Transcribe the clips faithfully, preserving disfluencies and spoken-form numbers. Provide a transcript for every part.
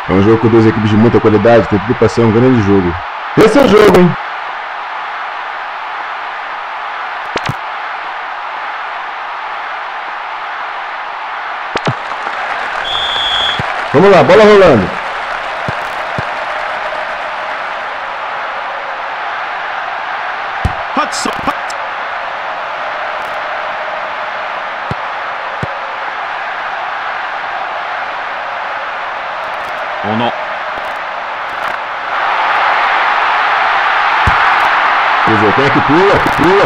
É um jogo com duas equipes de muita qualidade, tem tudo para ser um grande jogo. Esse é o jogo, hein? Vamos lá, bola rolando. Hudson. Ono. Cruzou, tem que pula, pula.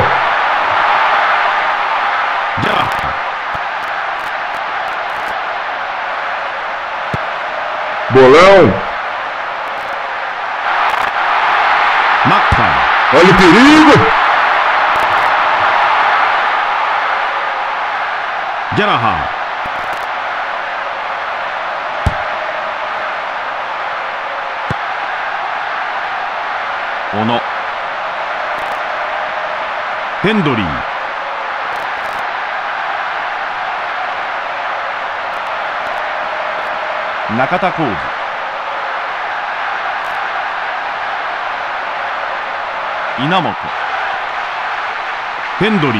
Já. Bolão. Macca. Olha o perigo. Gallagher. Ono.ヘンドリー。中田浩二。稲本。ヘンドリー。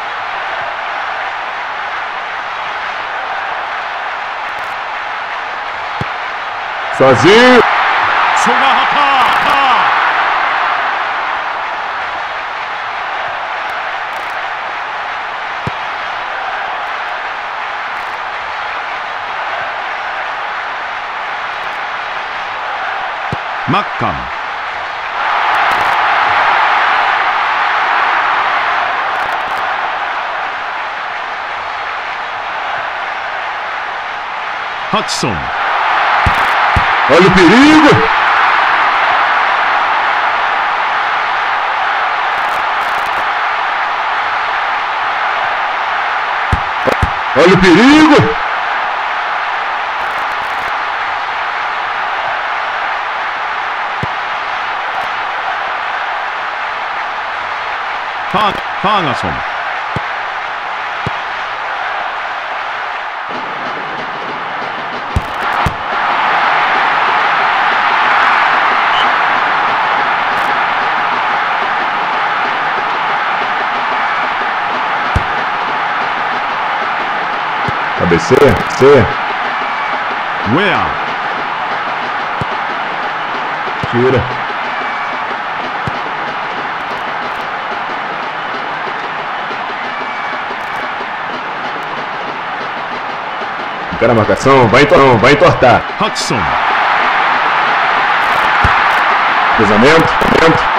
Sozinho. 曽我畑。マッカン。ハチソン。 Olha o perigo! Olha o perigo! Ferguson. Cabeceia, C. Where? Tira. Cara, a marcação, vai entortar, vai entortar. Hudson. Cruzamento, cruzamento.